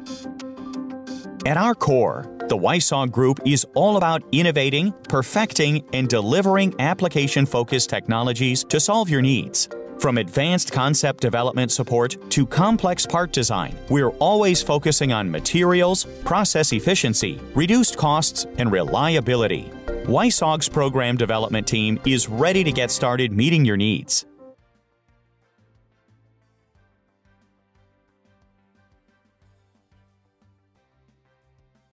At our core, the Weiss-Aug Group is all about innovating, perfecting, and delivering application-focused technologies to solve your needs. From advanced concept development support to complex part design, we're always focusing on materials, process efficiency, reduced costs, and reliability. Weiss-Aug's program development team is ready to get started meeting your needs.